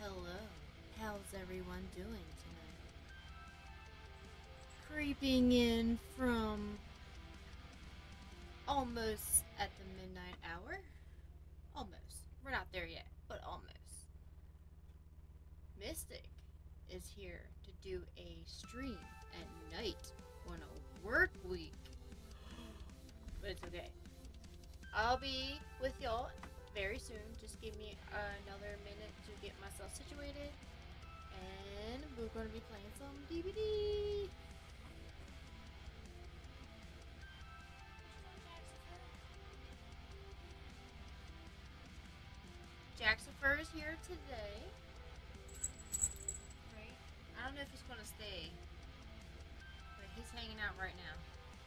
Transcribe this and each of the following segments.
hello. How's everyone doing tonight? Creeping in from almost at the midnight hour. Almost. We're not there yet, but almost. Mystic is here to do a stream at night on a work week. But it's okay. I'll be with y'all very soon. Just give me another minute to get myself situated. And we're going to be playing some DVD. Jaxifer is here today. Right? I don't know if he's going to stay, but he's hanging out right now.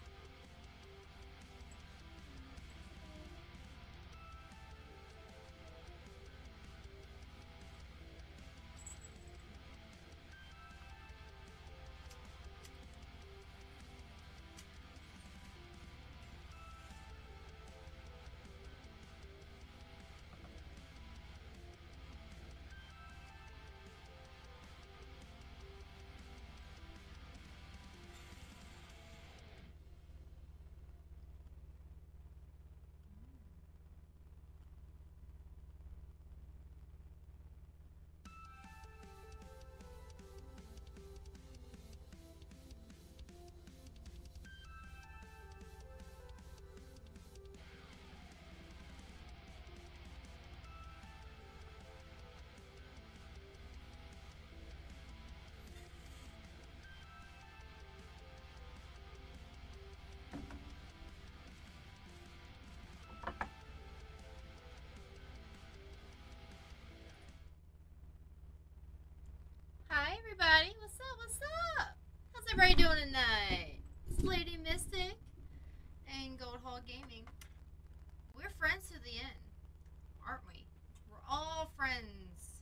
Hi, everybody. What's up? What's up? How's everybody doing tonight? It's Lady Mystic and Gold Hall Gaming. We're friends to the end, aren't we? We're all friends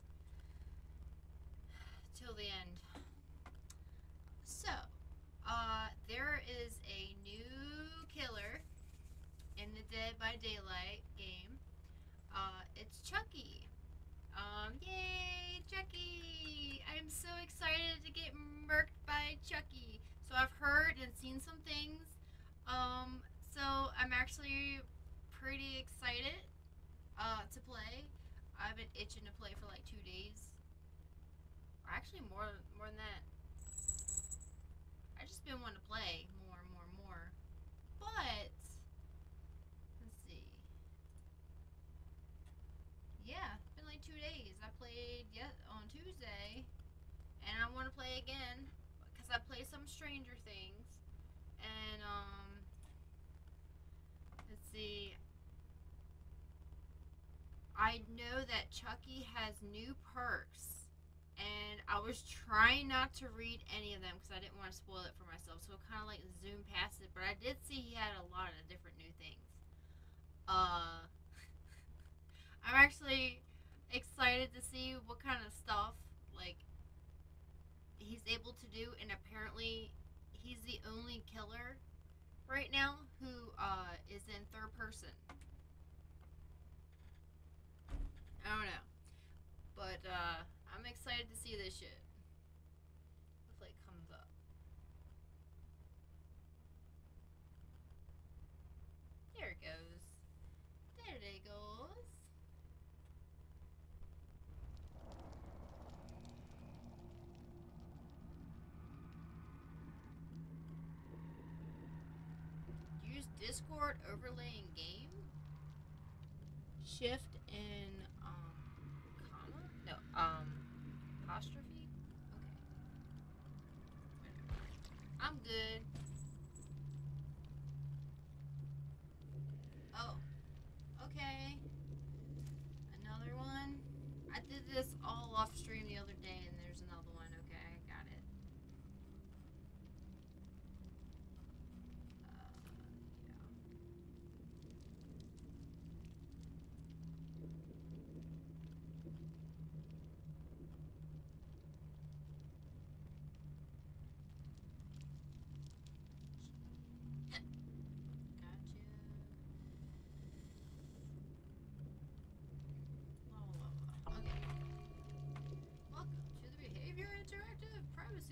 till the end. So, there is a new killer in the Dead by Daylight game. It's Chucky. Yay, Chucky! I'm so excited to get murked by Chucky. So I've heard and seen some things. So I'm actually pretty excited to play. I've been itching to play for like 2 days. Or actually more than that. I just been wanting to play more and more and more. But let's see. Yeah, it's been like 2 days. I played on Tuesday, and I want to play again because I played some Stranger Things. And let's see. I know that Chucky has new perks, and I was trying not to read any of them because I didn't want to spoil it for myself. So I kind of like zoomed past it, but I did see he had a lot of different new things. Uh, I'm actually excited to see what kind of stuff like he's able to do, and apparently he's the only killer right now who is in third person. I don't know, but I'm excited to see this shit. Hopefully it comes up. There it goes. There it goes. Use Discord overlay in game. Shift in comma? No, apostrophe? Okay. I'm good. Oh, okay. Another one. I did this all off stream the other day, and there's another one. Okay, I got it. Yeah.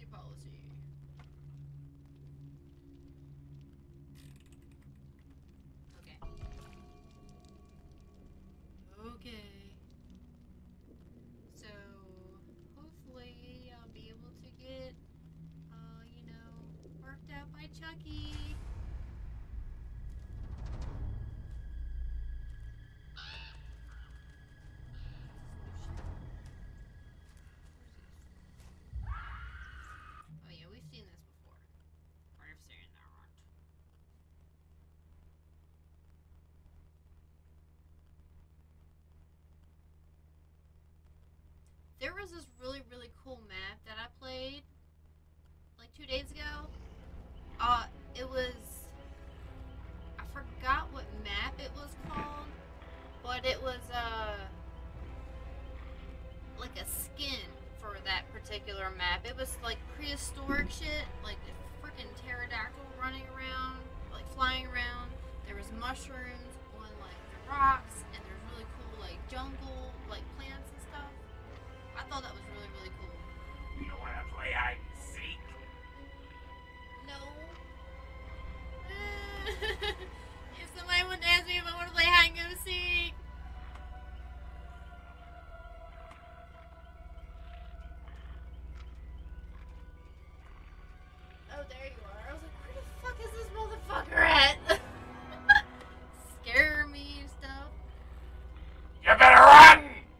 policy. Okay. Okay. So, hopefully I'll be able to get, worked out by Chucky. Oh yeah, we've seen this before. I've seen that right. There was this really, really cool map that I played like 2 days ago. It was, I forgot what map it was called, but it was like a skin for that particular map. It was like prehistoric shit, like a freaking pterodactyl running around, like flying around. There was mushrooms on like the rocks, and there's really cool like jungle, like plants and stuff. I thought that was really, really cool. You wanna play hide and seek? No. If somebody would ask me if I want to play hide and go seek. Oh, there you are. I was like, where the fuck is this motherfucker at? Scare me and stuff. You better run!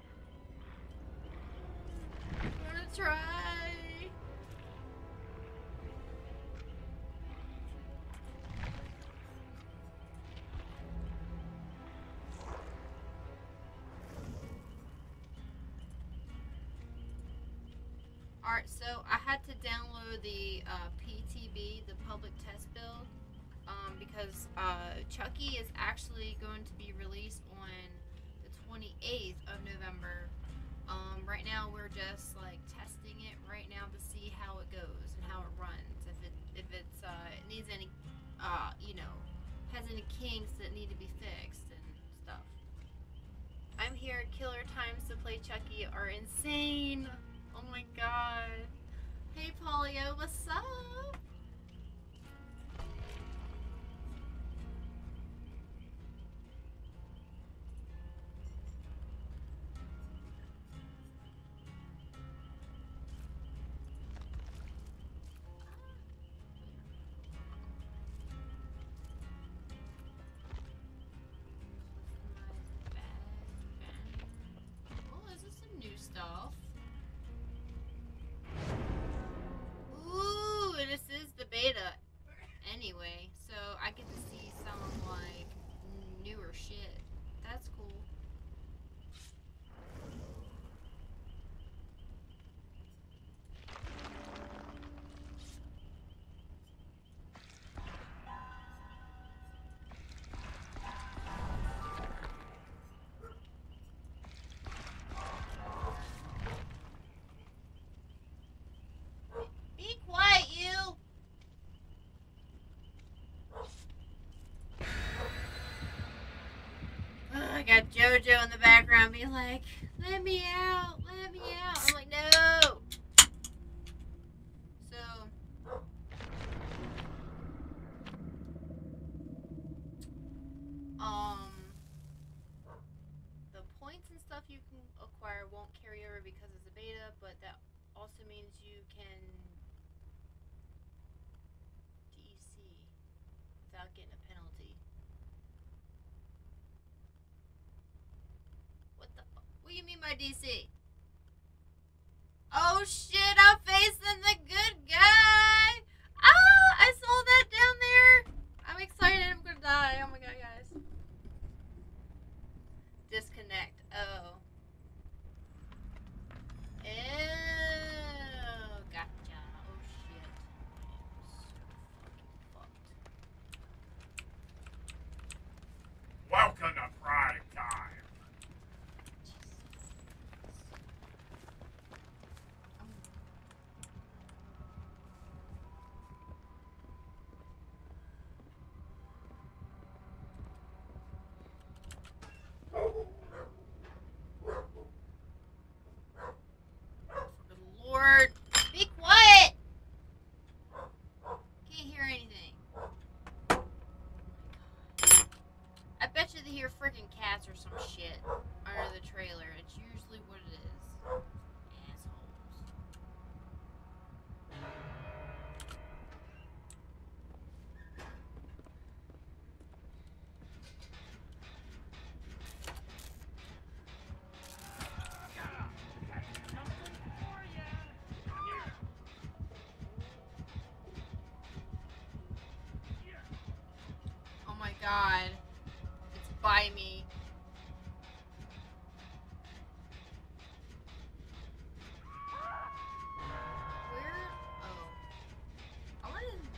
I'm gonna try. Alright, so I had to download the PTB, the public test build, because Chucky is actually going to be released on the 28th of November. Right now we're just like testing it right now to see how it goes and how it runs. If it needs any has any kinks that need to be fixed and stuff. I'm here. Killer times to play Chucky are insane. Oh my god. Hey Polio, what's up? Oh, is this some new stuff? Ooh, this is the beta anyway, so I get to see some like newer shit. That's cool. Be quiet, you! I got JoJo in the background being like, let me out, let me out. I'm like, no! So, the points and stuff you can acquire won't carry over because it's a beta, but that also means you can DC without getting a penalty. What the fuck? What do you mean by DC? Oh shit, I'm facing the good guy! Ah, I saw that down there! I'm excited, I'm gonna die. Oh my god, guys. Disconnect. Oh. Ew, gotcha. Oh shit. I am so fucking fucked. Welcome to Prime Time. god. It's by me. Where? Oh. I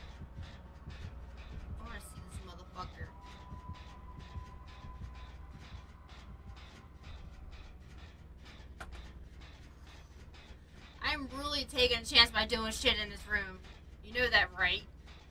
wanna see this motherfucker. I'm really taking a chance by doing shit in this room. You know that, right?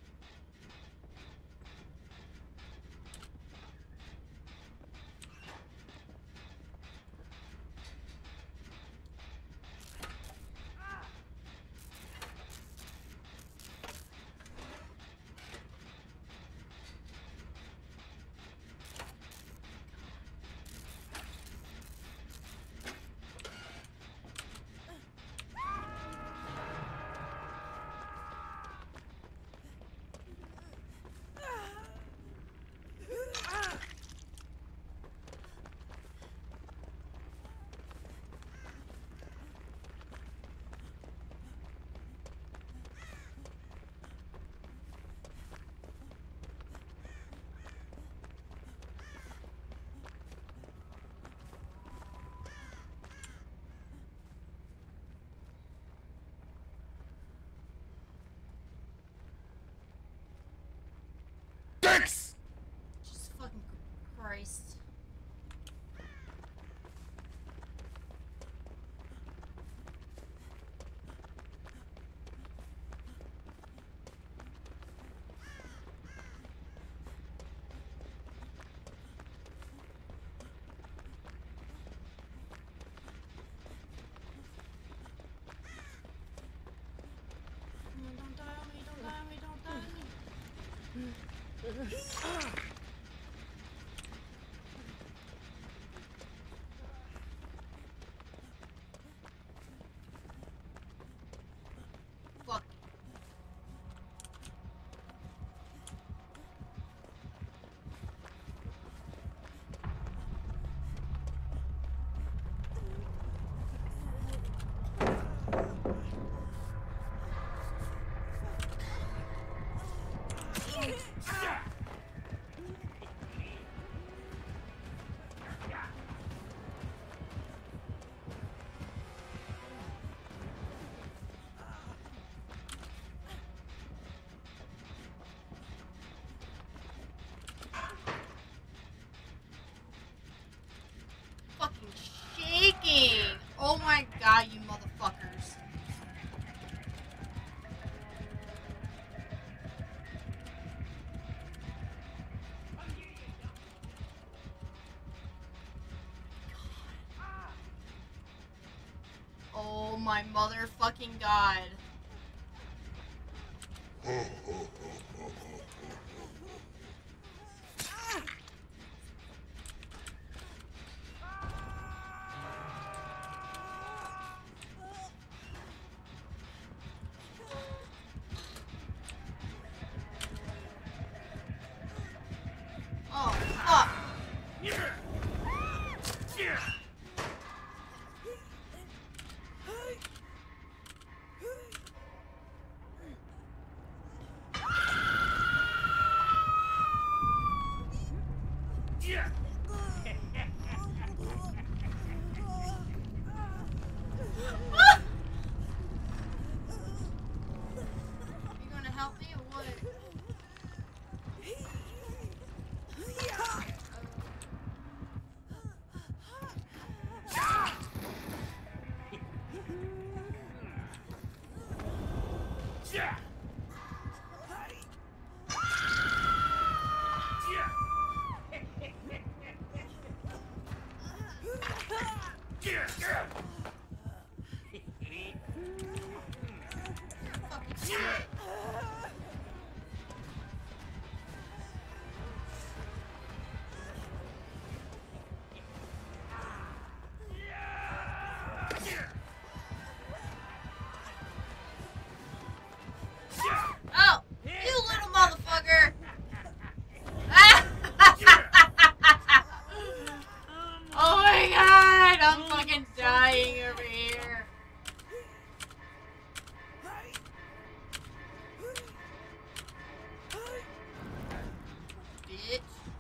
Dicks! Jesus fucking Christ. Don't die on me, don't die on me, don't die on me. Fuck. Fucking shaking! Oh my god, you motherfuckers. Oh my motherfucking god. Oh, fuck. You gonna help me or what? Fucking shit. Oh, you little motherfucker! Oh my god, I'm fucking dying over here. Bitch.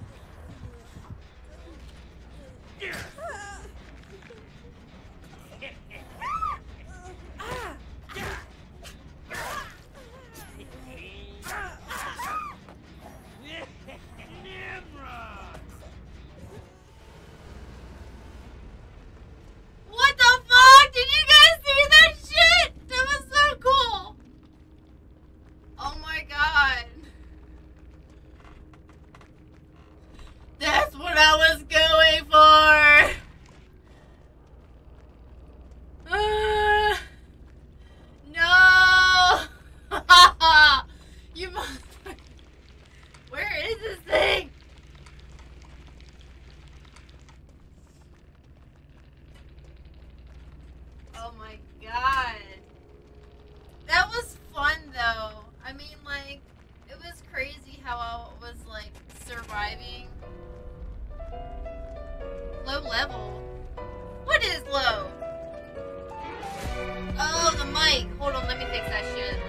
Oh my god. That was fun though. I mean, like, it was crazy how I was, like, surviving. Low level? What is low? Oh, the mic. Hold on, let me fix that shit.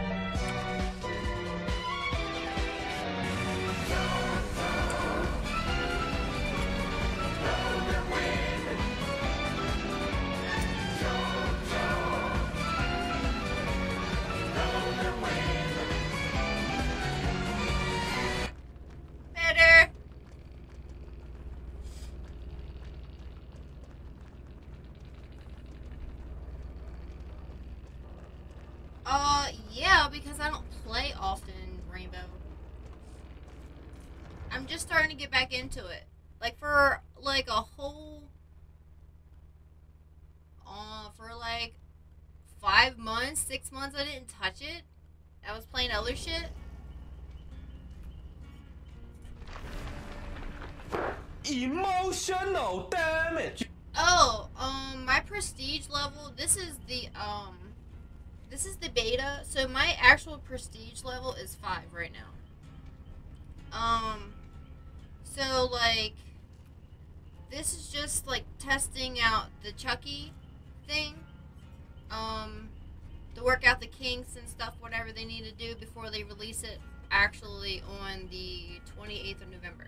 Better. Yeah, because I don't play often, Rainbow. I'm just starting to get back into it. Like, for, like, a whole, for, like, 5 months, 6 months, I didn't touch it. I was playing other shit. Emotional damage. Oh, my prestige level, this is the beta, so my actual prestige level is 5 right now. So, like, this is just, like, testing out the Chucky thing, to work out the kinks and stuff, whatever they need to do before they release it actually on the 28th of November.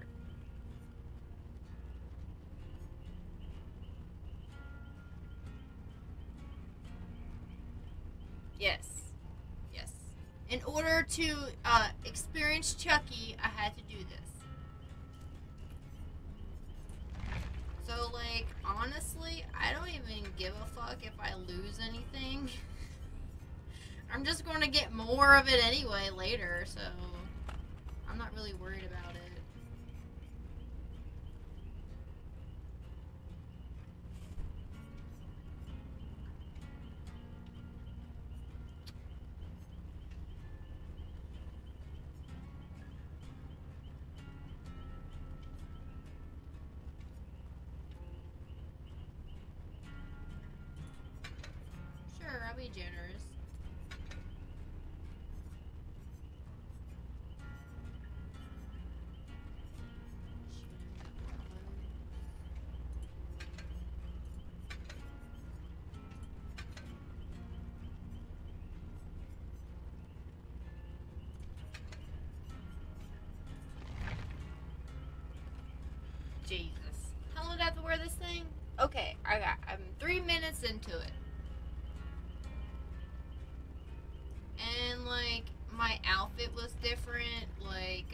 Yes. Yes. In order to experience Chucky, I had to do this. So, like, honestly, I don't even give a fuck if I lose anything. I'm just going to get more of it anyway later, so I'm not really worried about it. Sure, I'll be generous. Jesus. How long do I have to wear this thing? Okay, I'm 3 minutes into it. And, like, my outfit was different. Like,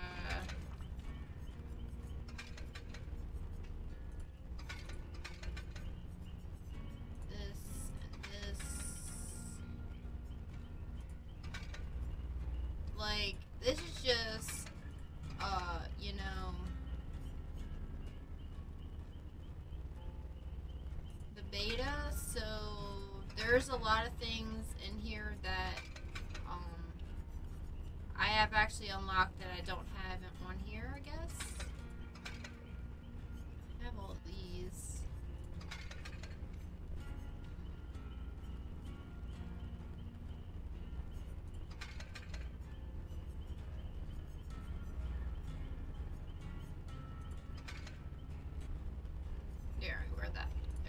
this and this. Like, this is just, you know, the beta, so there's a lot of things in here that, I have actually unlocked that I don't have on here, I guess. I have all of these. There, I wear that. There.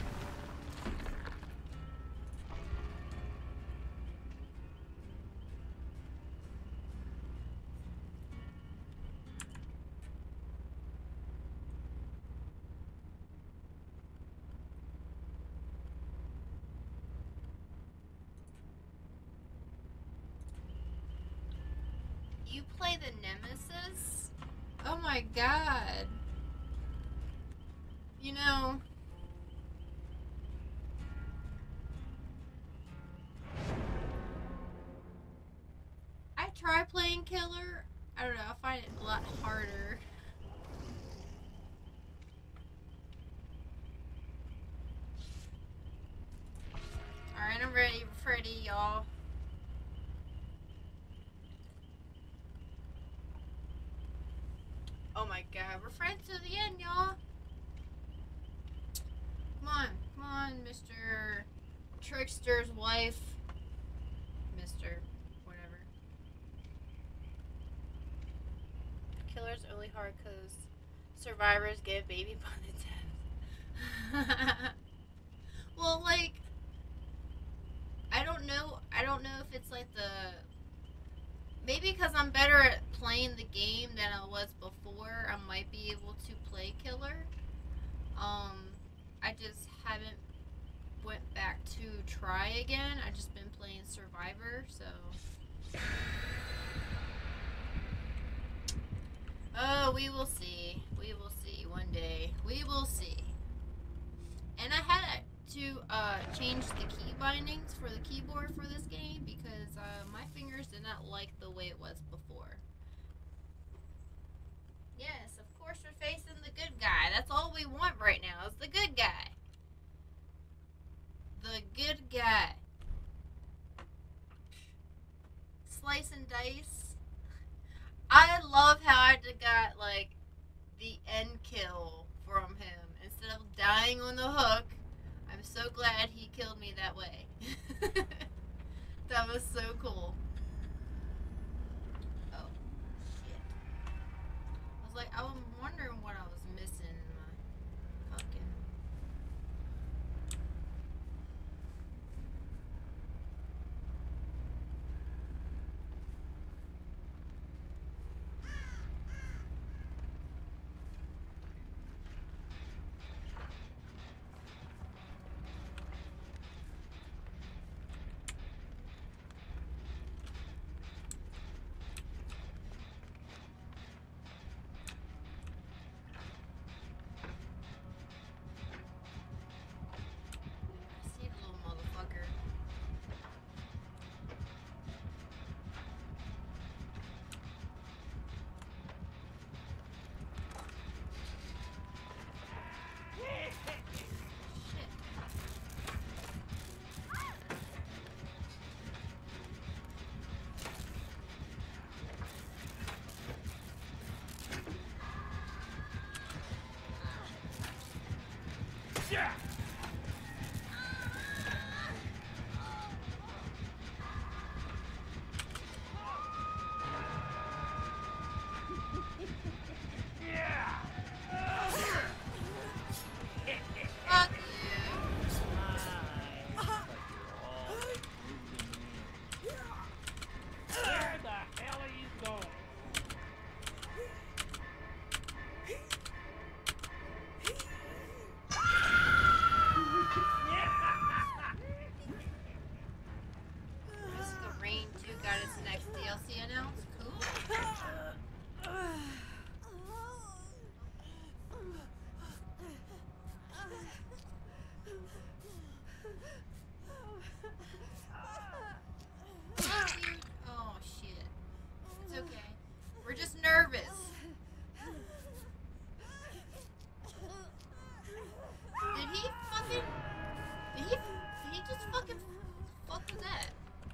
You play the Nemesis? Oh my god. You know, I try playing Killer. I don't know, I find it a lot harder. Alright, I'm ready for Freddy, y'all. Oh my god, we're friends to the end, y'all. Come on, Mr. Trickster's wife, Mr. whatever. Killer's only hard because survivors get baby bonnet. Well, like, I don't know if it's like maybe because I'm better at playing the game than I was before, I might be able to play Killer. I just haven't went back to try again. I've just been playing Survivor, so. Oh, we will see. We will see one day. We will see. And I had to change the key bindings for the keyboard for this game because my fingers did not like the way it was before. Yes, of course we're facing the good guy. That's all we want right now is the good guy. The good guy. Slice and dice. I love how I got like the end kill from him instead of dying on the hook. I'm so glad he killed me that way. That was so cool. Oh, shit. I was wondering what I was missing in my pumpkin. Yeah. Fuck Where the hell are you going? This is the Rain 2 got its next DLC announced. Cool. Oh shit. It's okay. We're just nervous. Did he just fucking fuck with that?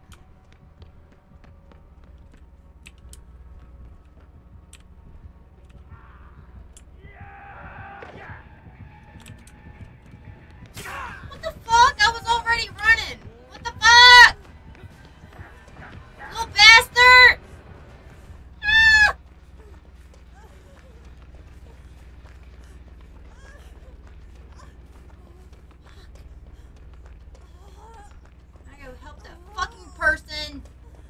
What the fuck? I was already running. What the fuck? Little bastard! Ah! I gotta help that fucking person.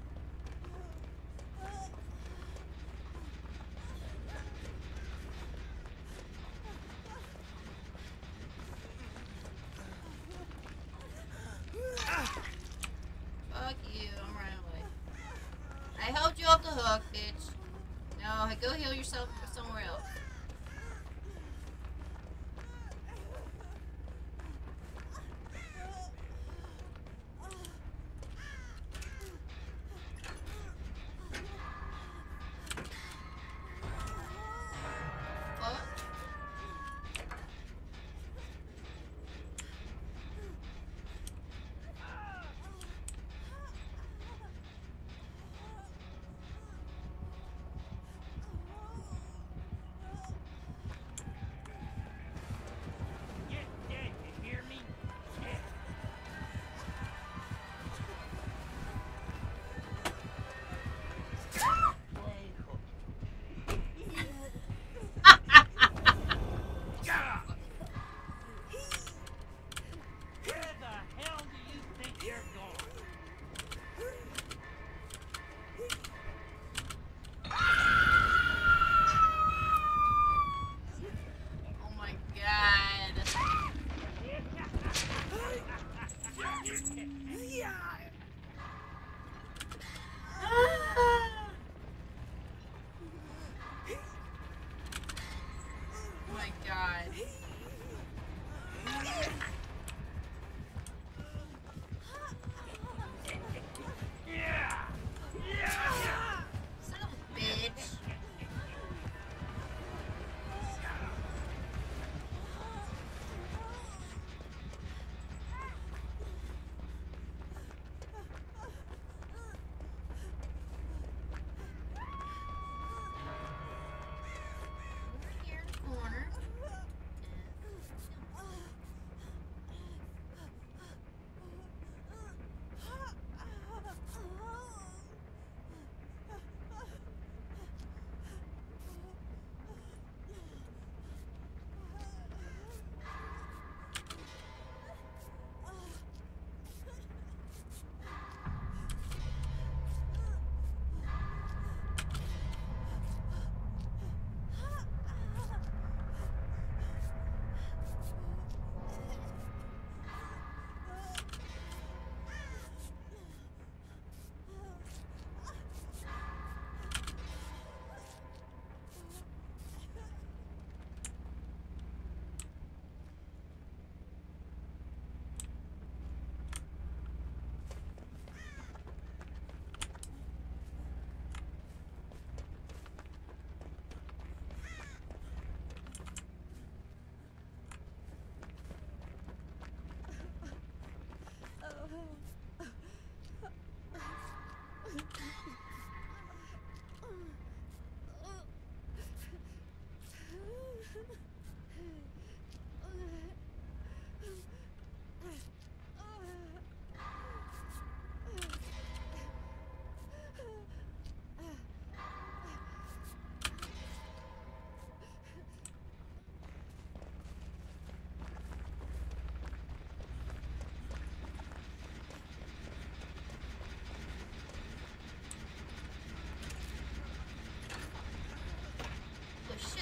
Fuck you, I'm running away. I helped you off the hook, bitch. No, go heal yourself somewhere else. Fuck.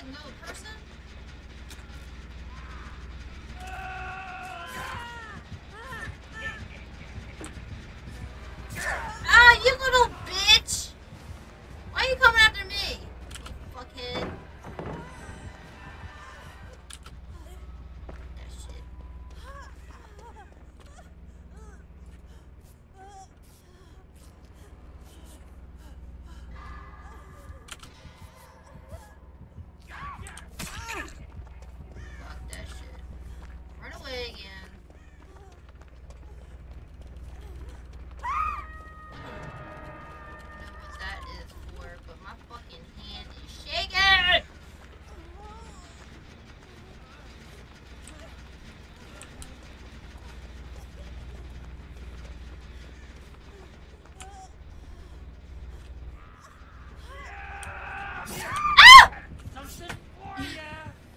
another person? Ah, you little bitch! Why are you coming after me? You fuckhead. That shit. Fuck that shit. Run away again. I don't know what that is for, but my fucking hand is shaking! Something for ya.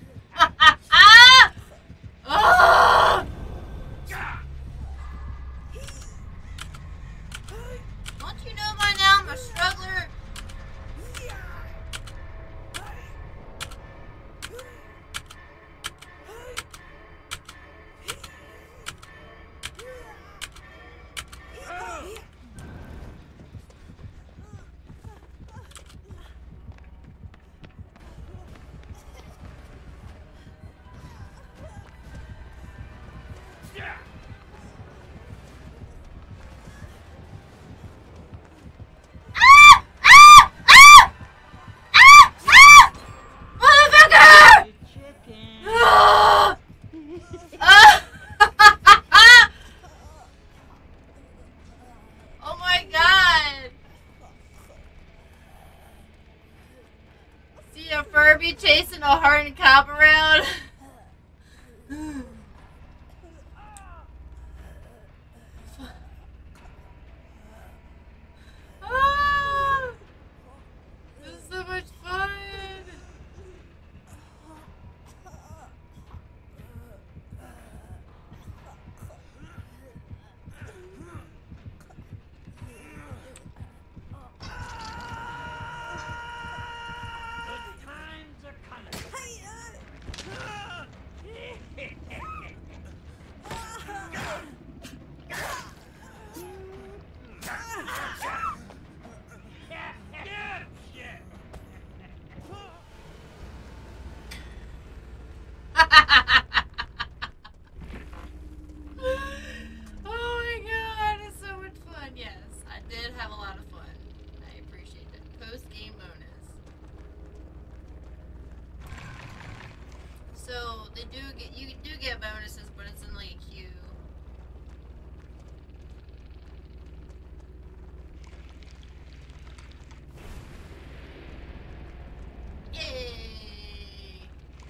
Ah! Don't you know by now I'm a struggler? Motherfucker! Chicken. Ah! Oh my god! See a Furby chasing a hardened cop around? Ah! This is so much fun! Good times are coming. Oh my god, it's so much fun. Yes, I did have a lot of fun. I appreciate it. Post-game bonus. So you do get bonuses, but it's in like a queue. Yay!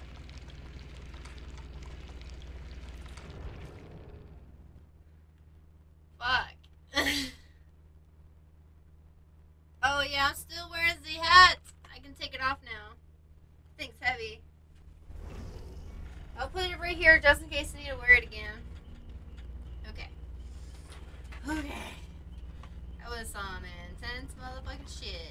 Fuck. Oh yeah, I'm still wearing the hat. I can take it off now. Thing's heavy. I'll put it right here just in case I need to wear it again. Okay. Okay. That was some intense motherfucking shit.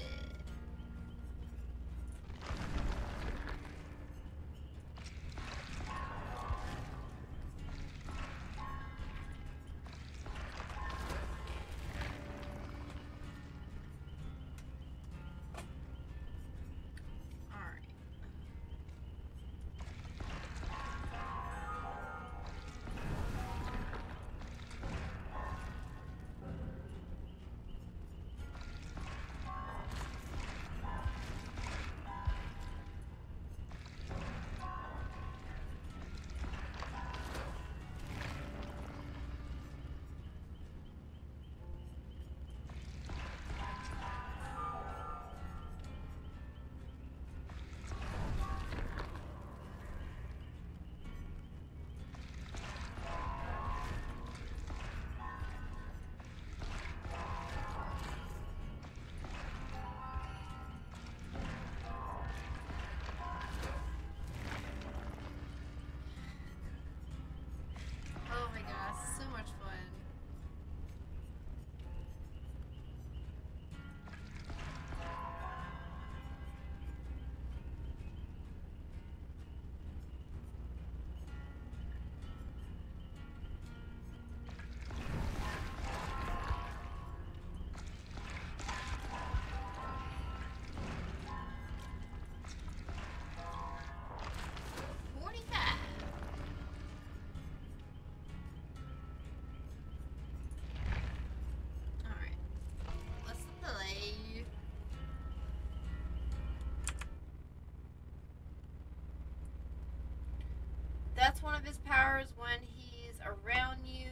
Alright. of his powers when he's around you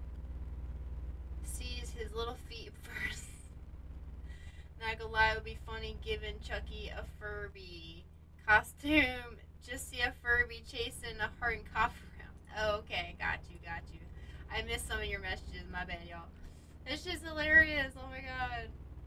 sees his little feet first. Not gonna lie, it would be funny giving Chucky a Furby costume. Just see a Furby chasing a heart and cough around. Oh, okay, got you. I missed some of your messages, my bad, y'all. It's just hilarious, oh my god.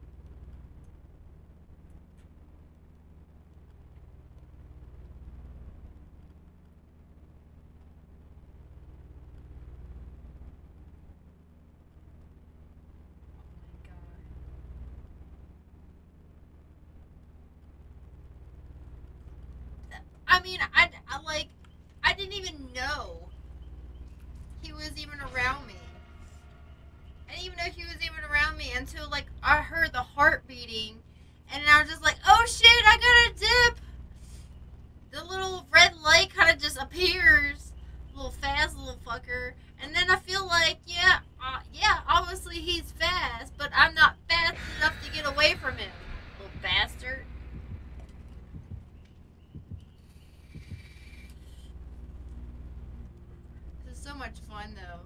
I mean, I didn't even know he was even around me. I didn't even know he was even around me until, like, I heard the heart beating, and I was just like, oh shit, I gotta dip! The little red light kind of just appears, little fast little fucker, and then I feel like, yeah, obviously he's fast, but I'm not fast enough to get away from him, little bastard. This is so much fun, though.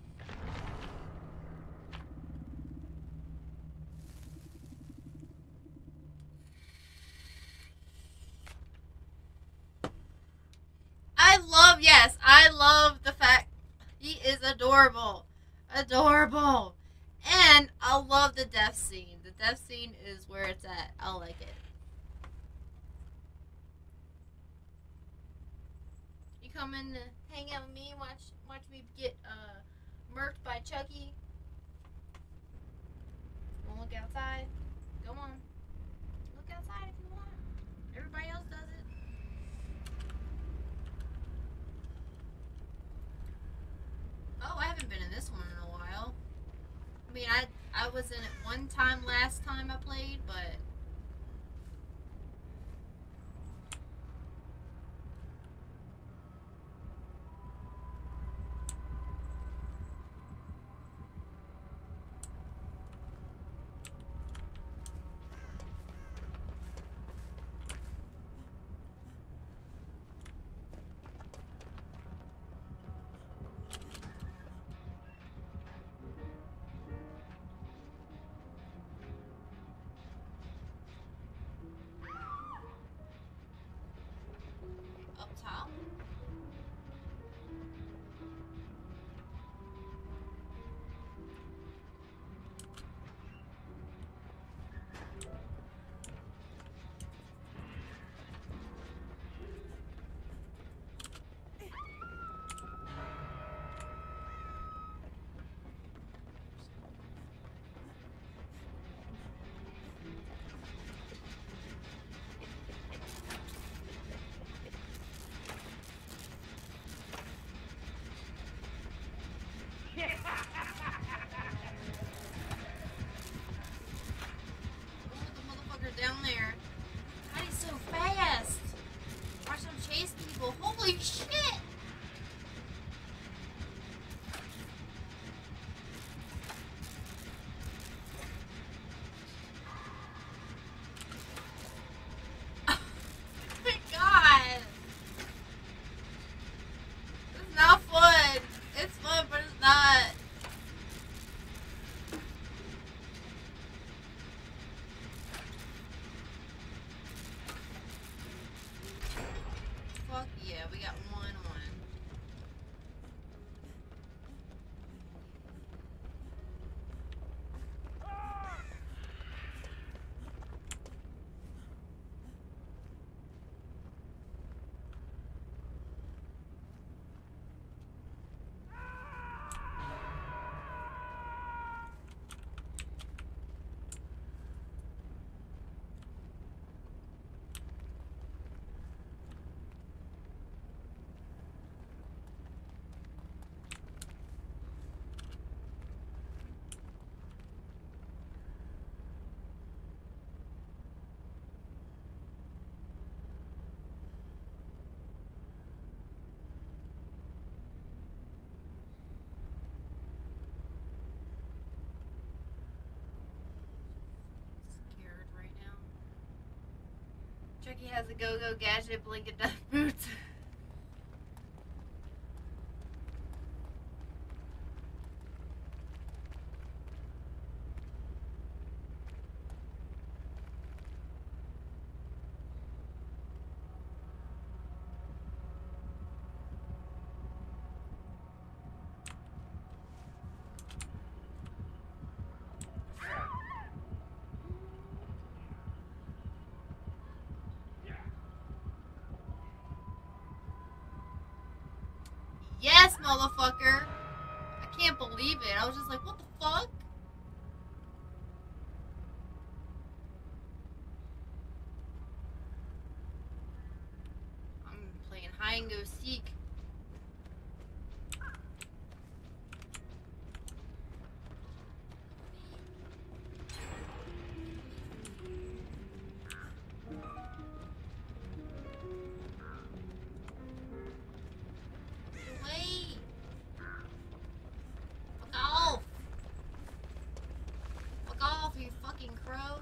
I love the fact he is adorable. Adorable. And I love the death scene. The death scene is where it's at. I like it. You coming to hang out with me and watch me get murked by Chucky? Wanna look outside? Go on. Look outside if you want. Everybody else does it. Oh, I haven't been in this one in a while. I mean, I was in it one time last time I played, but up top. Down there. God, he's so fast. Watch him chase people. Holy shit! Oh my god! It's not fun. It's fun, but it's not. Fuck yeah, we got 1-1. Scared right now. Chucky has a go-go gadget, blinking duck boots. like, what the fuck? I'm playing hide and go seek. Wait. Fuck off. Fuck off, you fucking crow.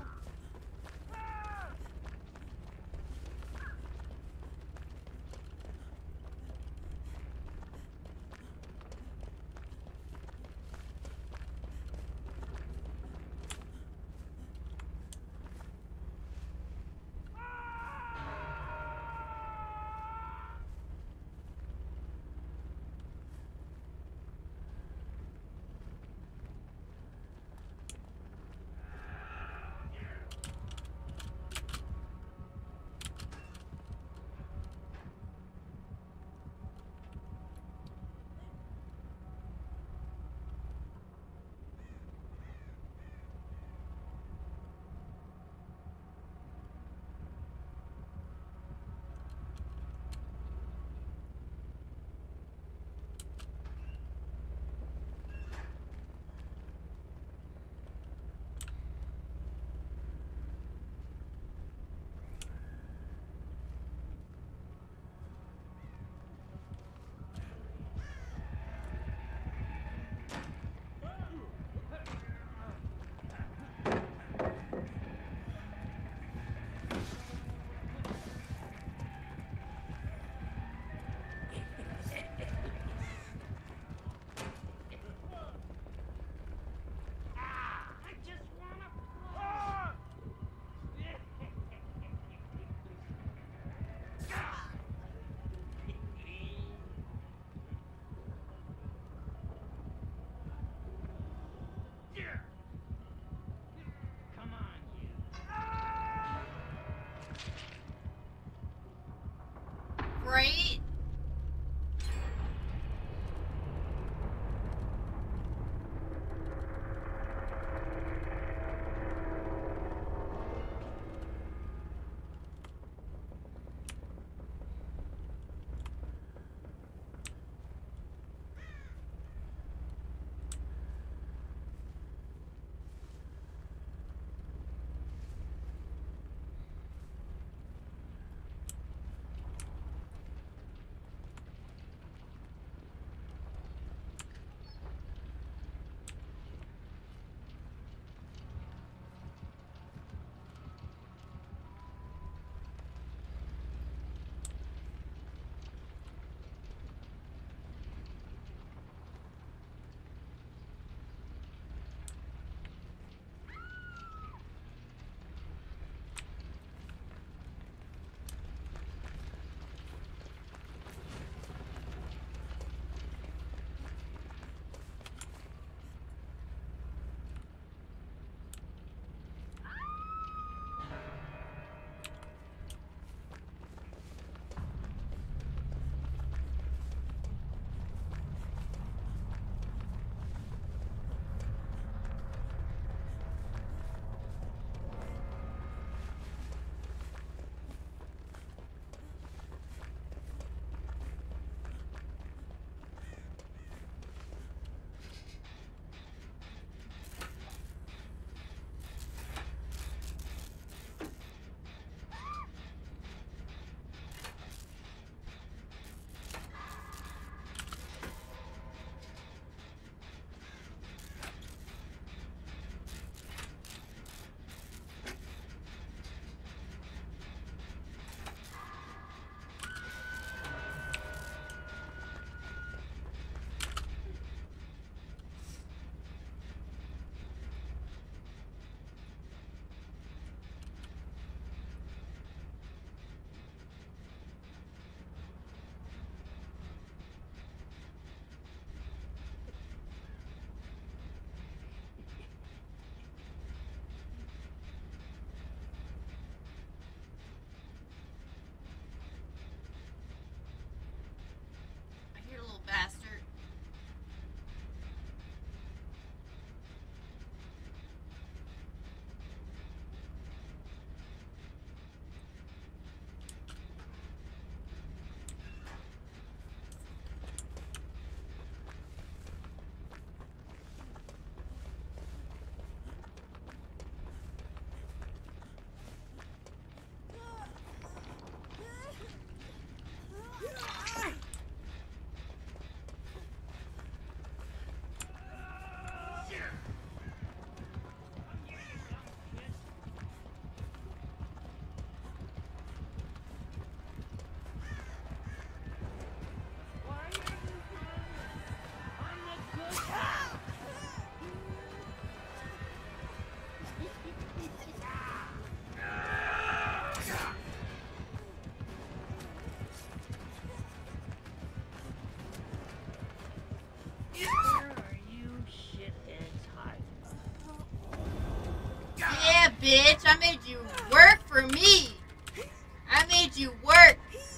bitch. I made you work for me. I made you work.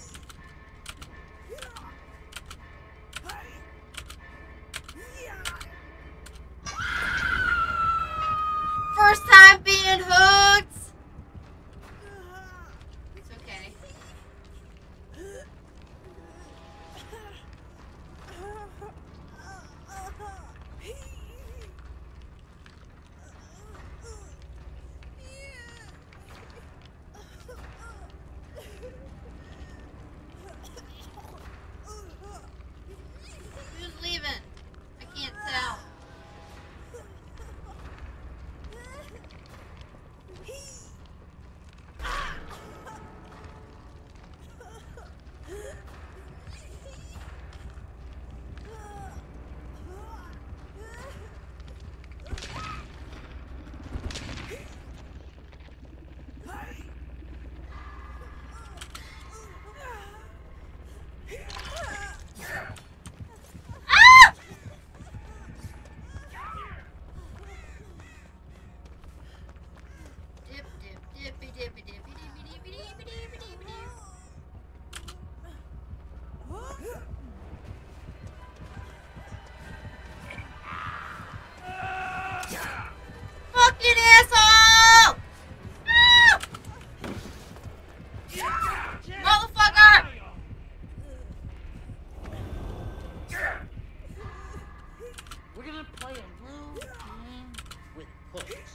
First time being hooked. It's okay. Who's leaving? I can't tell. Dip, dip, dippy, dippy, dippy, dippy, dippy, dippy, dippy, dippy, dip. Fucking asshole! Ah! Motherfucker! We're gonna play a little game with hooks.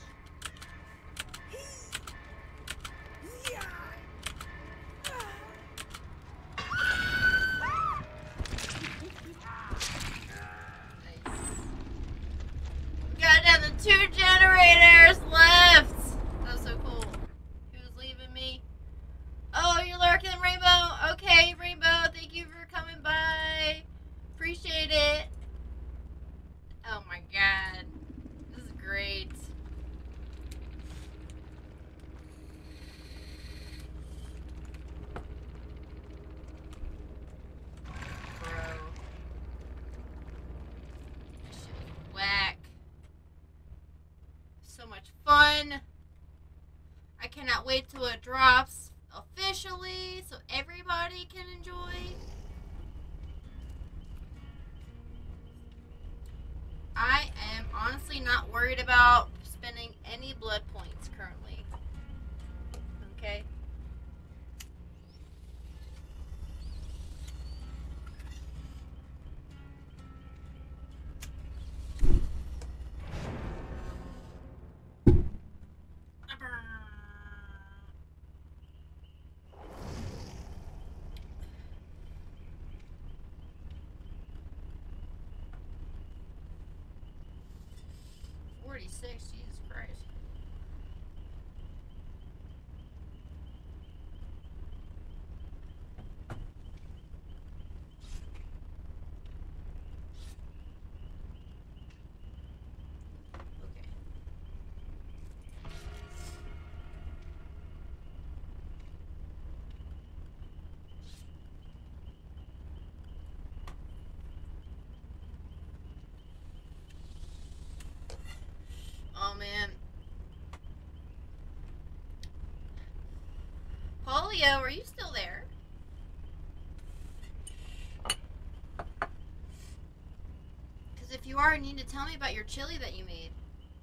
Got down to 2 generators left. That was so cool. Who's leaving me? Oh, you're lurking, Rainbow. Okay, Rainbow. Thank you for coming by. Appreciate it. Oh my god. This is great. Bro. That shit was whack. So much fun. I cannot wait till it drops officially so everybody can enjoy. I am honestly not worried about spending any blood points currently. Okay? Jesus Christ. Okay. Oh man. Polio, are you still there? Because if you are, you need to tell me about your chili that you made.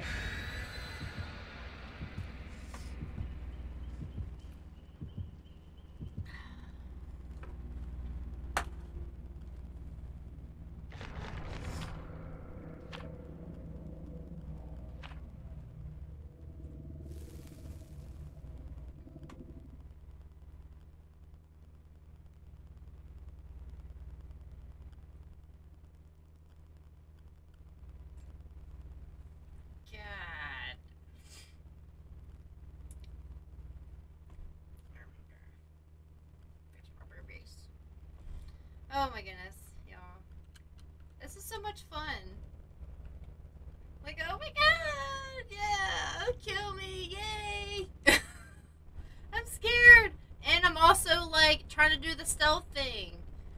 God. Rubber base. Oh my goodness, y'all. This is so much fun. Like, oh my god, yeah, kill me, yay. I'm scared. And I'm also like trying to do the stealth thing.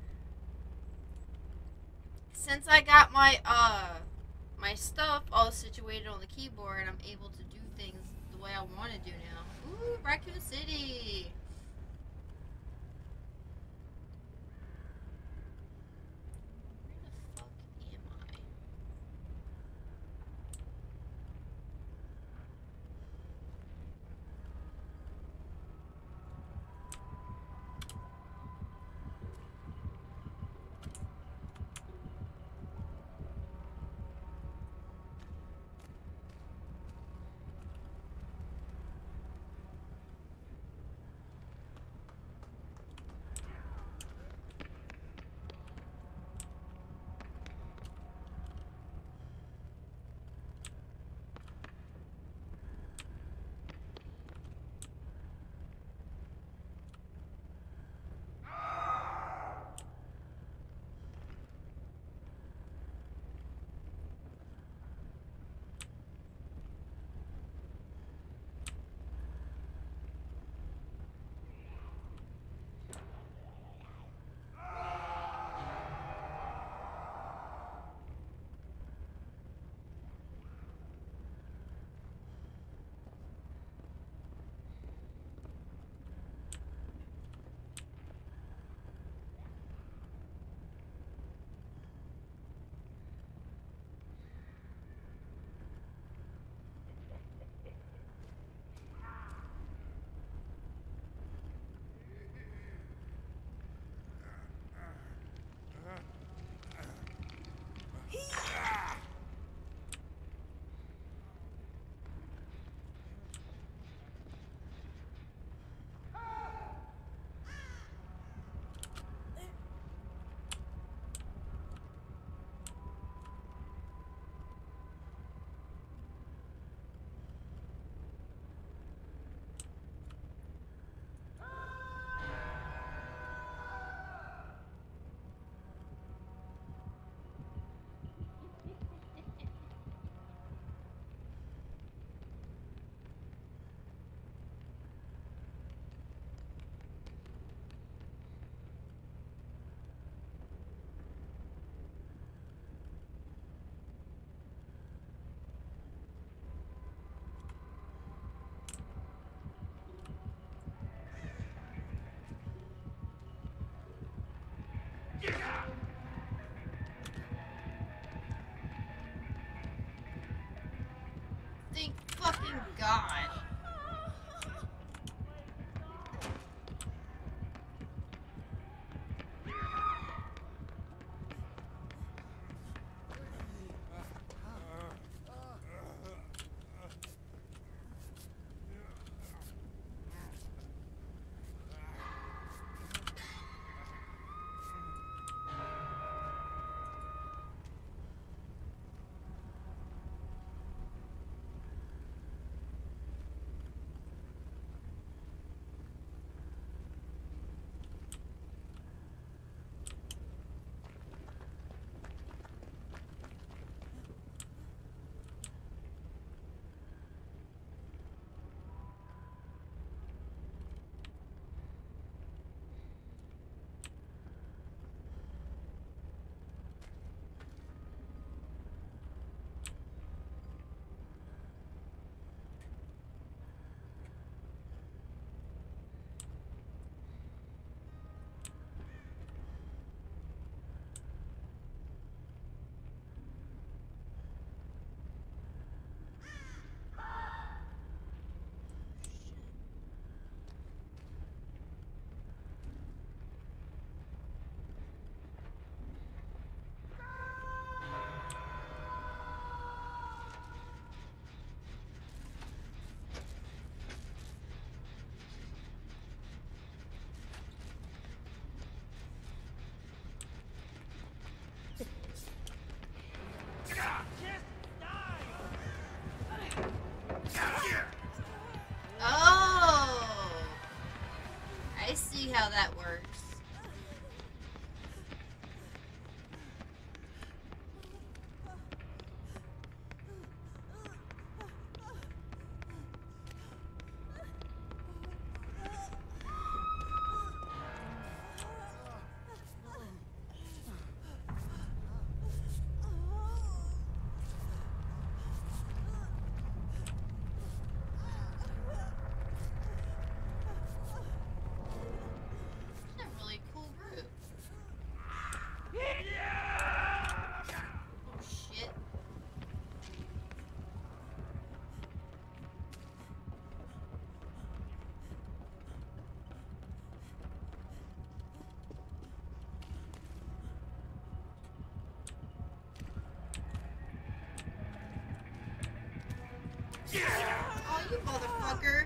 Since I got my my stuff all situated on the keyboard, I'm able to do things the the way I want to do now. Ooh, Raccoon City. Thank fucking God. Oh, I see how that works. Oh, you motherfucker.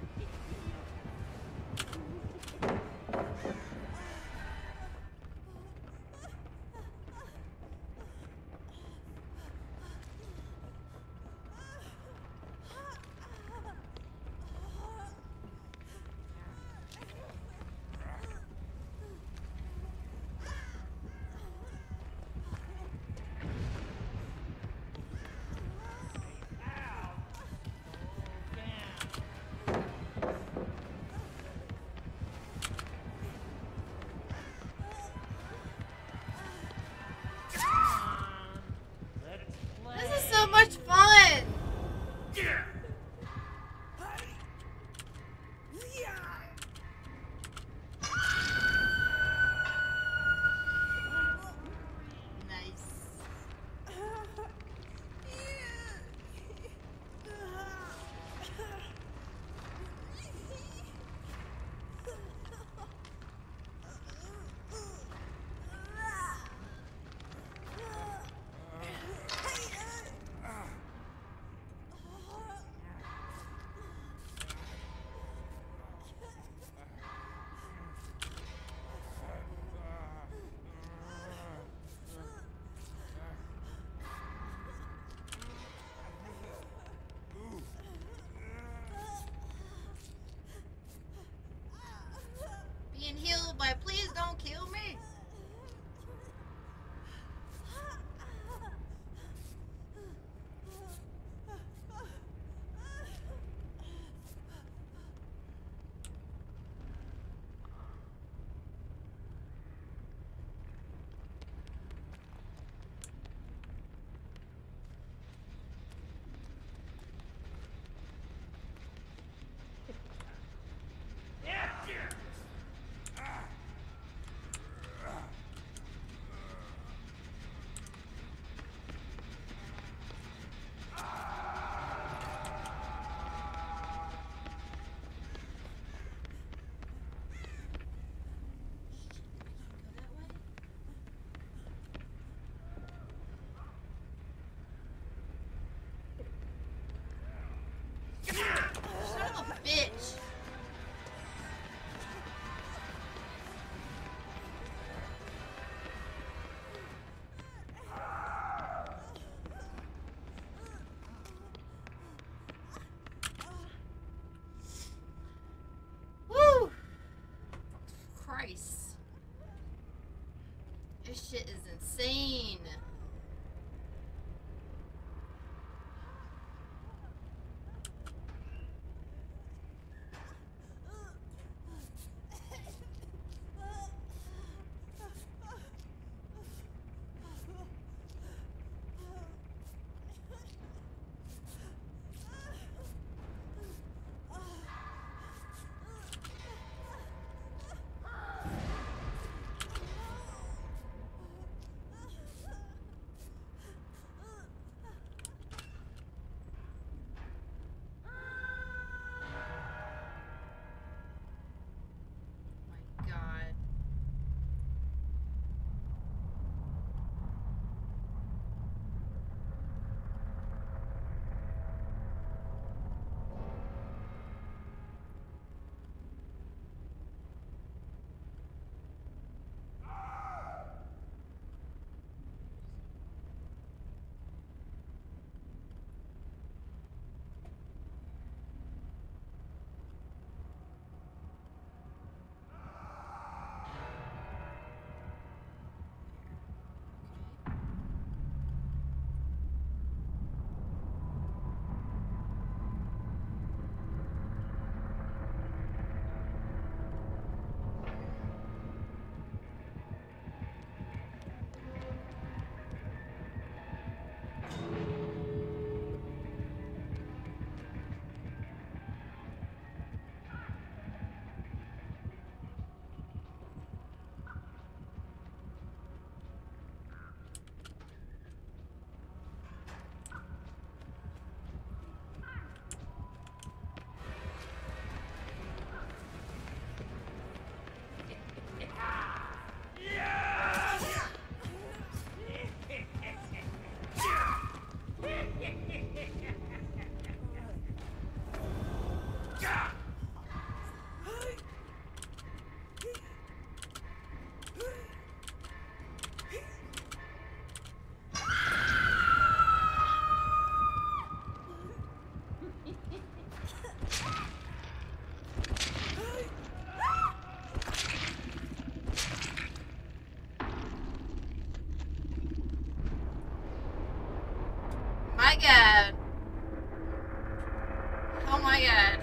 Oh my god.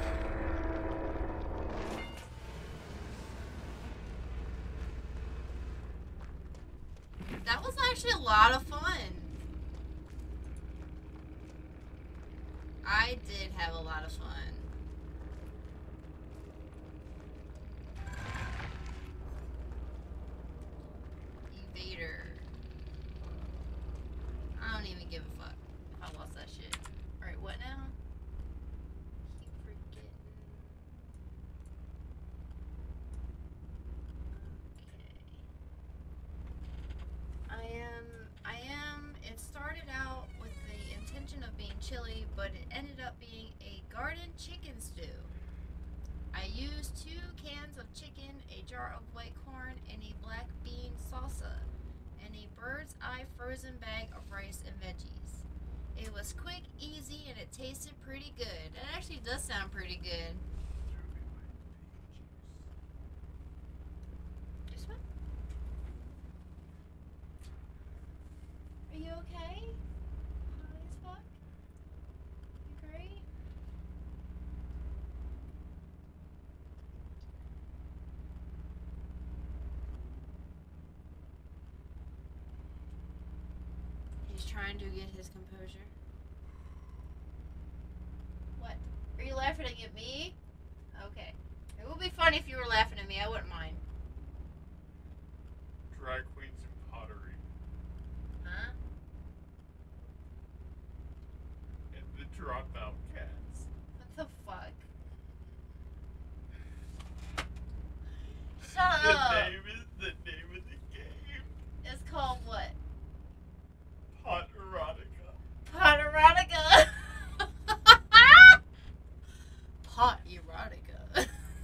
That was actually a lot of fun. I did have a lot of fun. Evader. I don't even give a fuck if I lost that shit. Alright, what now? Keep forgetting. It started out with the intention of being chili, but it ended up being a garden chicken stew. I used 2 cans of chicken, a jar of white corn, and a black bean salsa, and a bird's eye frozen bag of rice and veggies. It was quick, easy, and it tasted pretty good. It actually does sound pretty good. This one? Are you okay? High as fuck? You great? He's trying to get his composure. What? Are you laughing at me? Okay. It would be funny if you were laughing at me. I wouldn't mind. Drag queens and pottery. Huh? And the dropout cats. What the fuck? Shut The up! name of the game. It's called what? Pot erotica. Pot erotica! Pot erotica.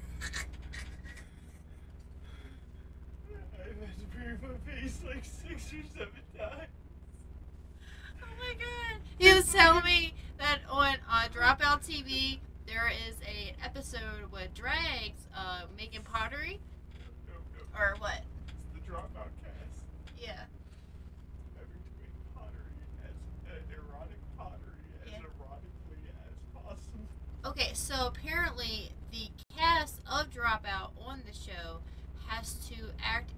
I've had to bury my face like 6 or 7 times. Oh my god. He was telling me that on Dropout TV, there is an episode with drags making pottery. No. Or what? It's the dropout cast. Yeah. Having to make pottery as erotic pottery as Yeah. erotically as possible. Okay, so apparently the cast of Dropout on the show has to act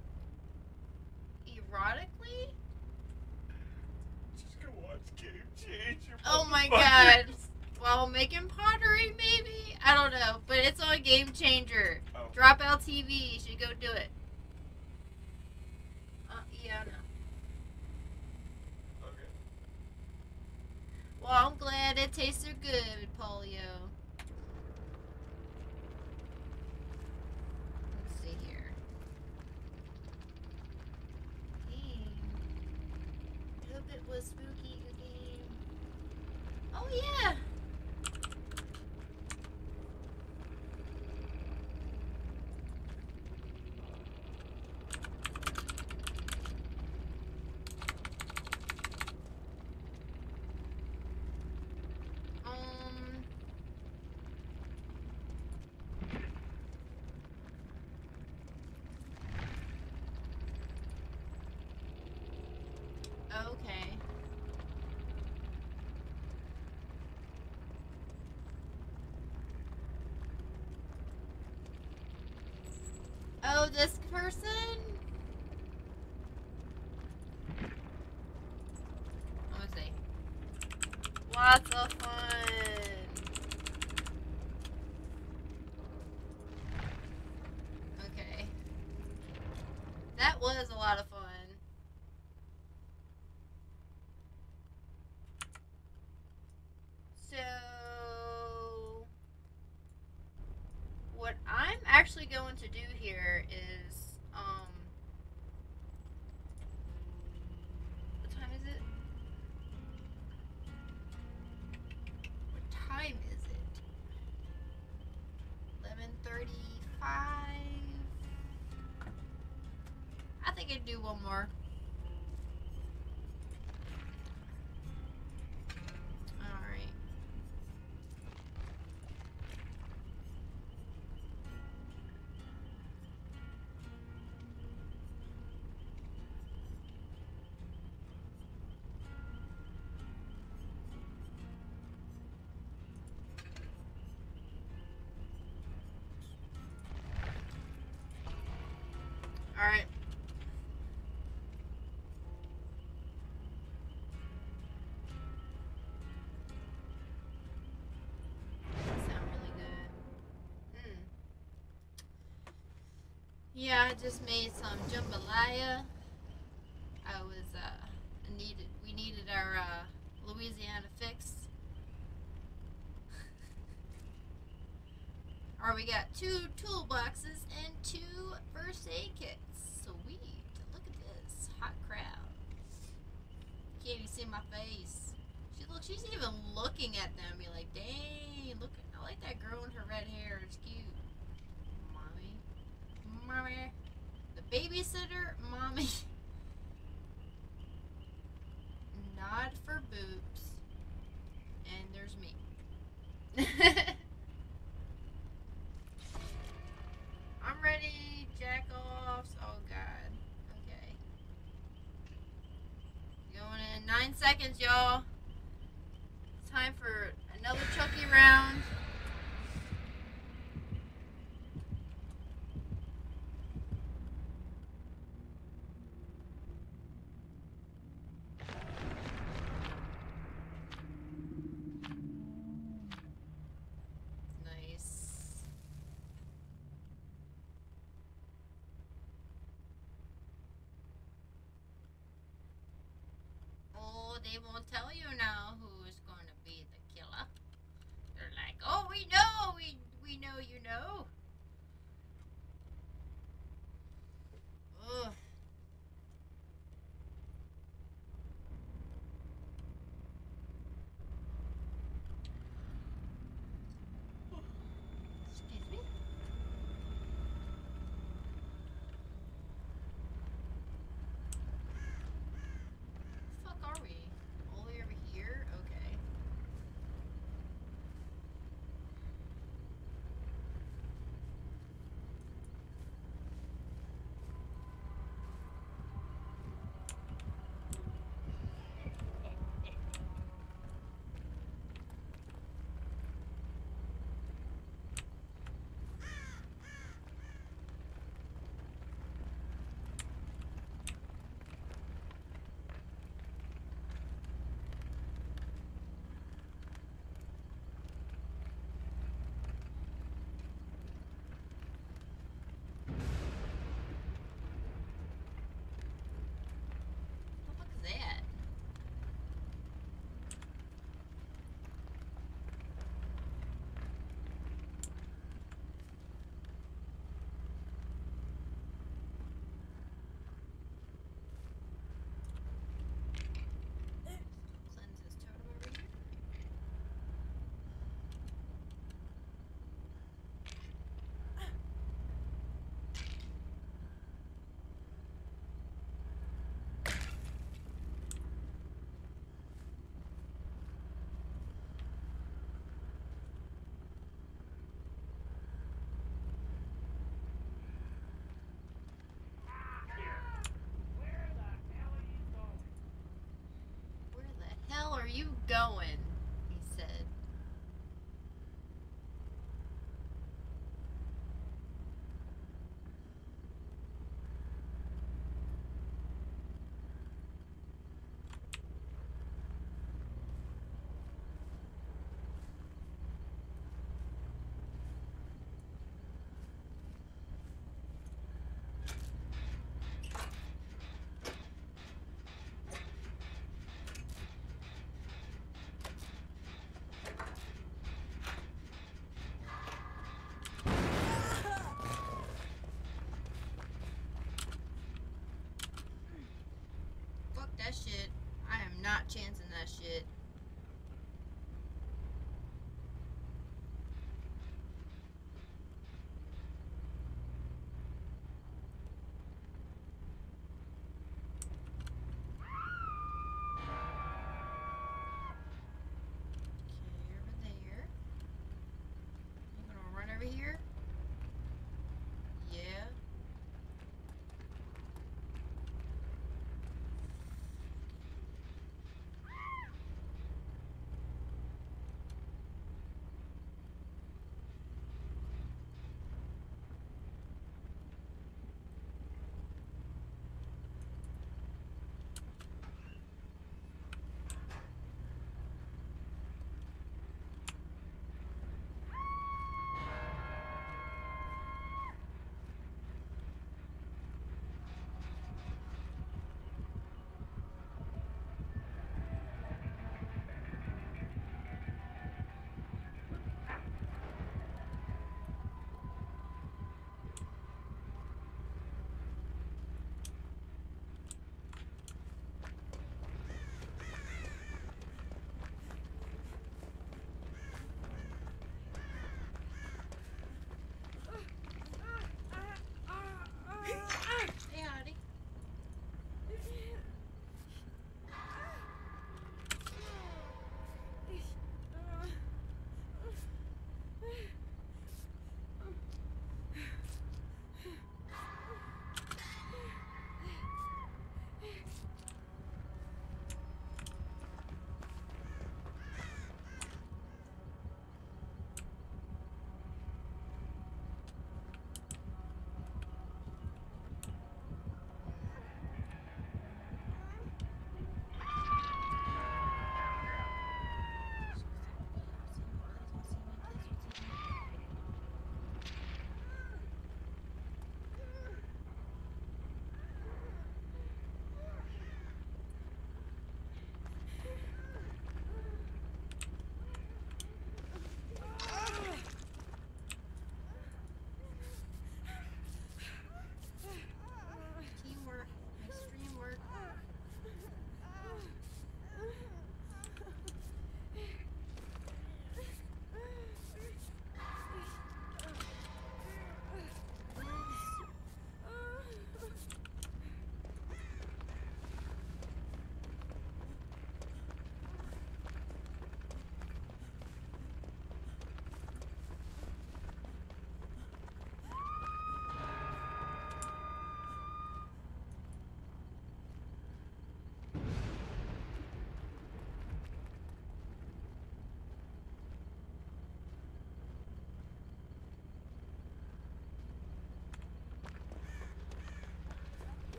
erotically? Just go watch Game Changer. Oh my god. While making pottery, maybe? I don't know. But it's on Game Changer. Oh. Dropout TV. You should go do it. Yeah, no. Okay. Well, I'm glad it tasted good, Polio. Let's see here. Game. I hope it was spooky game. Oh yeah. Okay. Oh, this person? Let me see. Lots of fun. Okay. That was a lot of fun. So, what I'm actually going to do here is, what time is it? What time is it? 11:35. I think I'd do one more. Alright. Yeah, I just made some jambalaya. I was we needed our Louisiana fix. Or we got 2 toolboxes and 2 first aid kits. Sweet. Look at this hot crowd. Can't even see my face. She's even looking at them. Be like, dang, look, I like that girl in her red hair. It's cute. Mommy. The babysitter, mommy. Nod for boobs. And there's me. I'm ready. Jack offs. Oh god. Okay. Going in 9 seconds, y'all. Time for another Chucky round. Nice. Oh, they won't tell you now who is going to be the killer. They're like, oh,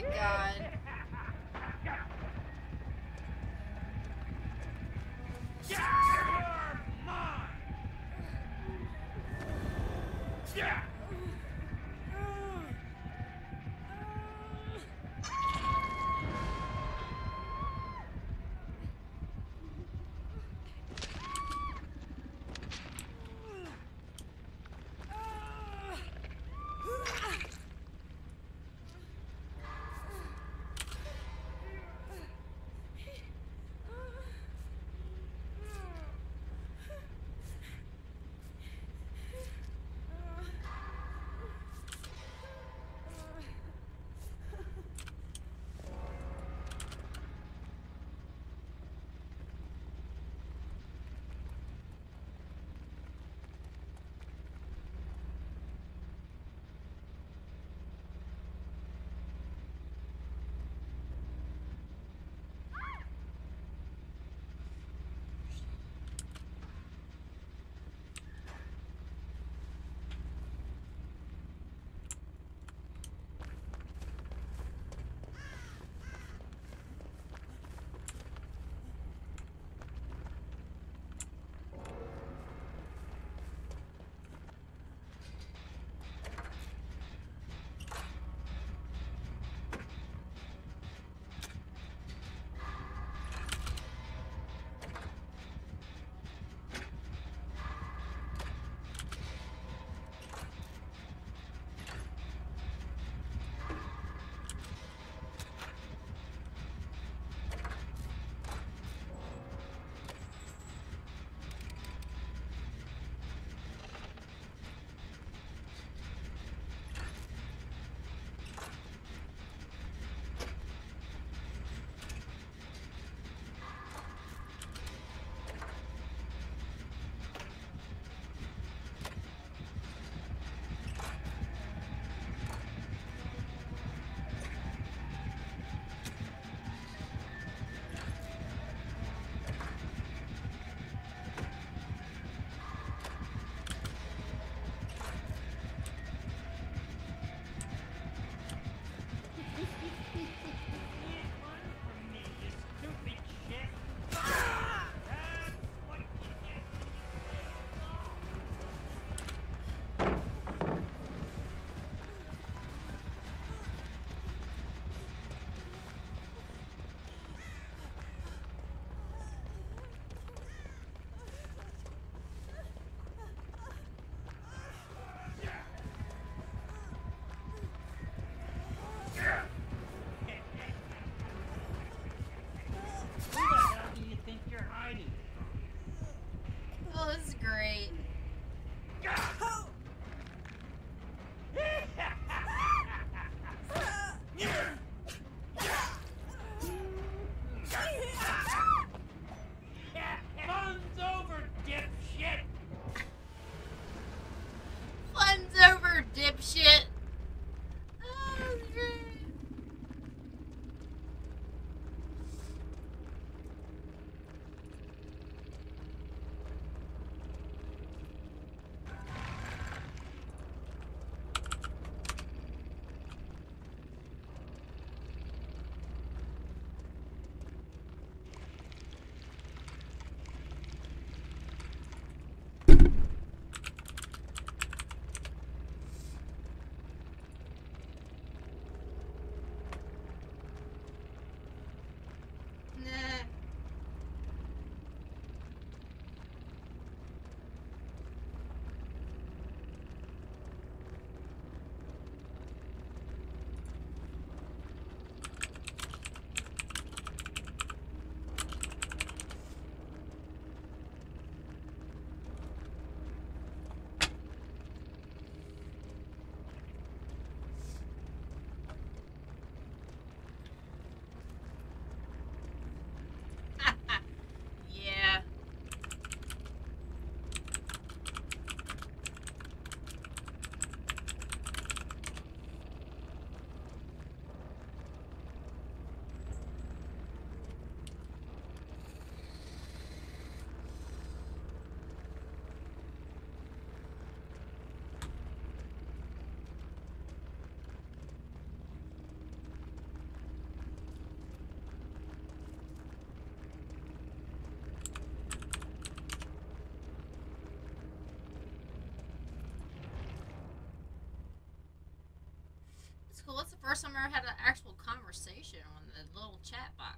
god. You're mine! Yeah! cool. That's the first time I ever had an actual conversation on the little chat box.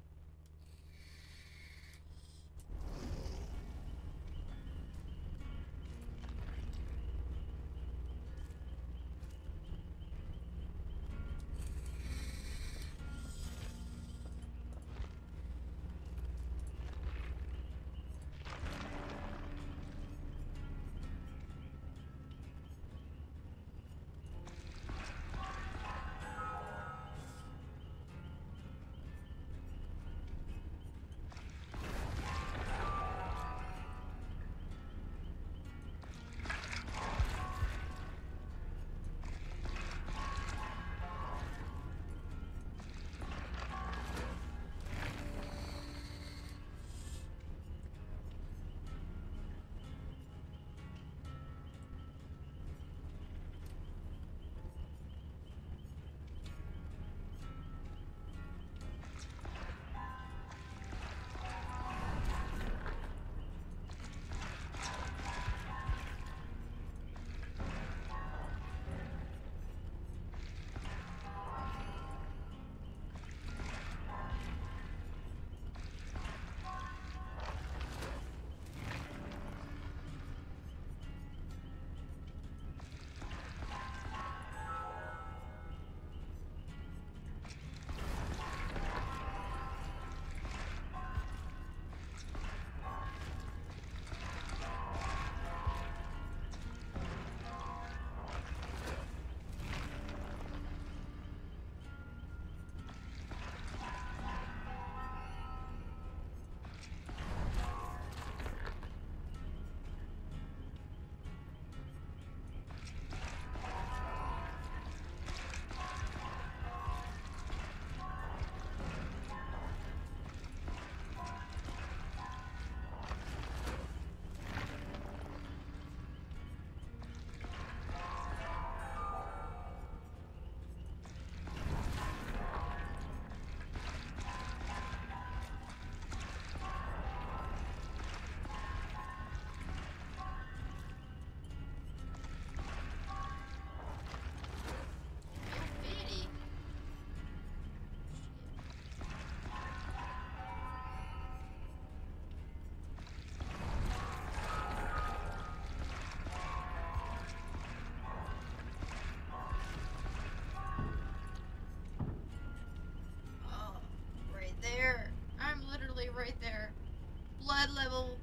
There. I'm literally right there. Blood level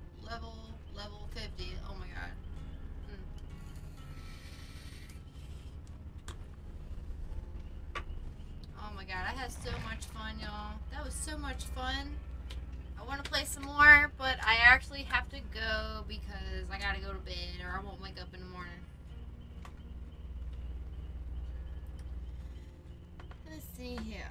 50. Oh my god. Oh my god, I had so much fun, y'all. That was so much fun. I want to play some more, but I actually have to go because I gotta go to bed or I won't wake up in the morning. Let's see here.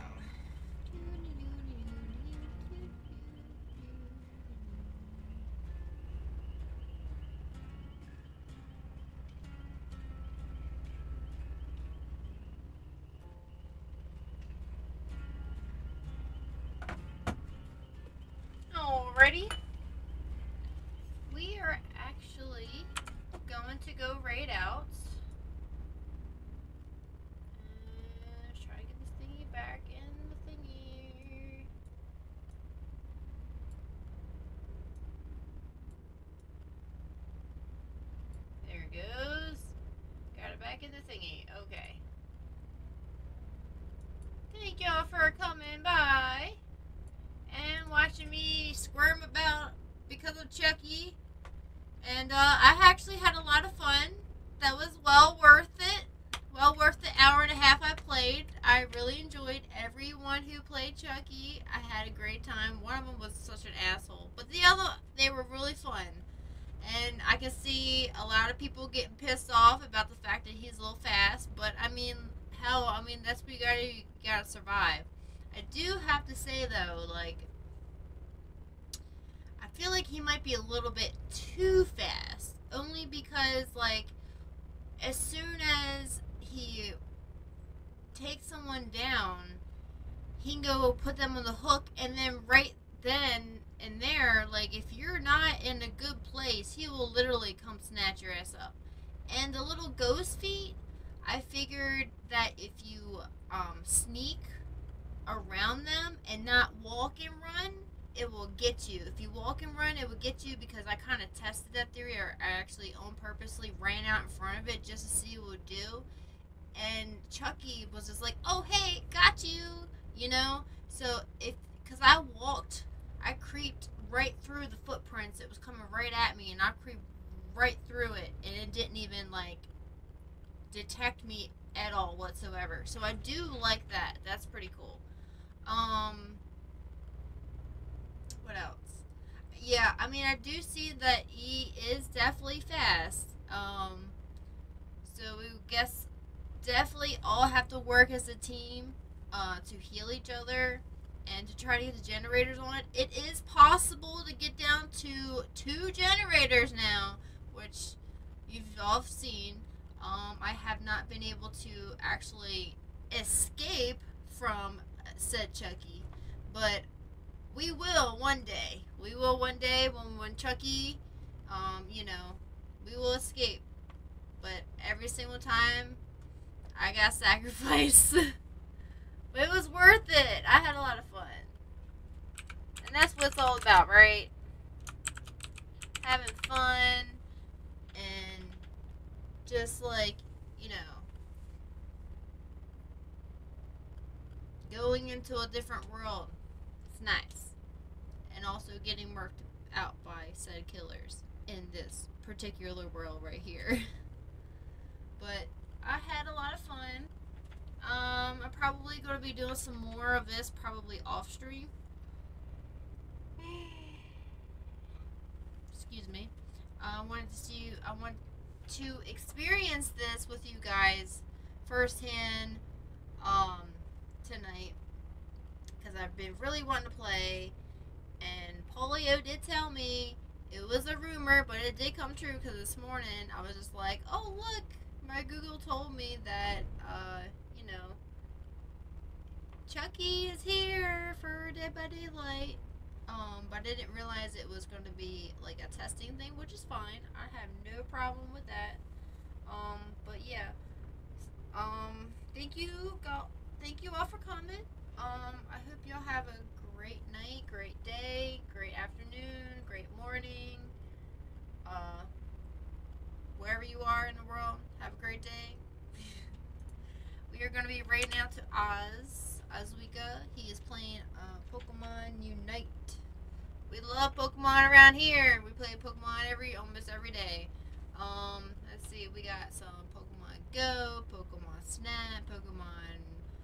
Alrighty. We are actually going to go raid out. Try to get this thingy back in the thingy. There it goes. Got it back in the thingy. Okay. Thank y'all for coming by and watching me squirm about because of Chucky. And I actually had a lot of fun. That was well worth it. Well worth the hour and a half I played. I really enjoyed everyone who played Chucky. I had a great time. One of them was such an asshole. But the other, they were really fun. And I can see a lot of people getting pissed off about the fact that he's a little fast. But I mean, hell, I mean, that's what you gotta survive. I do have to say though, like, I feel like he might be a little bit too fast. Only because, like, as soon as he takes someone down, he can go put them on the hook, and then right then and there, like, if you're not in a good place, he will literally come snatch your ass up. And the little ghost feet, I figured that if you sneak around them and not walk and run, it will get you. If you walk and run, it will get you, because I kind of tested that theory, or I actually on purposely ran out in front of it just to see what it would do. And Chucky was just like, "Oh hey, got you," you know. So because I creeped right through the footprints. It was coming right at me, and I creeped right through it, and it didn't even like detect me at all whatsoever. So I do like that. That's pretty cool. What else? Yeah, I mean, I do see that he is definitely fast. So we guess definitely all have to work as a team to heal each other and to try to get the generators on it. It is possible to get down to 2 generators now, which you've all seen. I have not been able to actually escape from said Chucky, but we will one day. We will one day when Chucky, we will escape. But every single time, I got sacrificed. But it was worth it. I had a lot of fun. And that's what it's all about, right? Having fun and just like, going into a different world. It's nice. And also getting murked out by said killers in this particular world right here. But I had a lot of fun. I'm probably going to be doing some more of this probably off stream. Excuse me. I want to experience this with you guys firsthand tonight, because I've been really wanting to play, and Polio did tell me it was a rumor, but it did come true, because this morning I was just like, oh look, my Google told me that Chucky is here for Dead by Daylight. But I didn't realize it was going to be like a testing thing, which is fine. I have no problem with that. But yeah. Thank you all for coming. I hope y'all have a great night, great day, great afternoon, great morning. Wherever you are in the world, have a great day. We are going to be right now to Azwika. He is playing Pokemon Unite. We love Pokemon around here. We play Pokemon almost every day. Let's see. We got some Pokemon Go, Pokemon Snap, Pokemon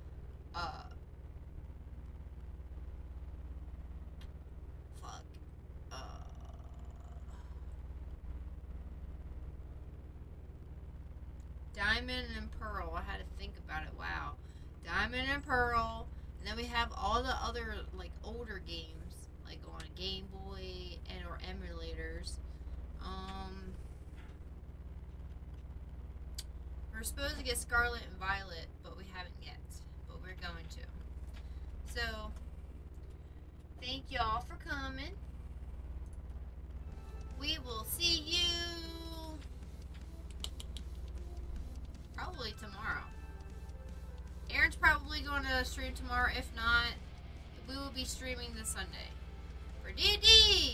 Diamond and Pearl. I had to think about it. Wow. Diamond and Pearl. And then we have all the other like older games, like on Game Boy and or emulators. We're supposed to get Scarlet and Violet, but we haven't yet. But we're going to. So thank y'all for coming. We will see you probably tomorrow. Aaron's probably going to stream tomorrow. If not, we will be streaming this Sunday. For D&D!